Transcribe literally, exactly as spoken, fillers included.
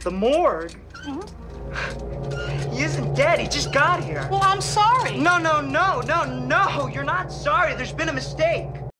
The morgue? Mm-hmm. He isn't dead. He just got here. Well, I'm sorry. No, no, no, no, no. You're not sorry. There's been a mistake.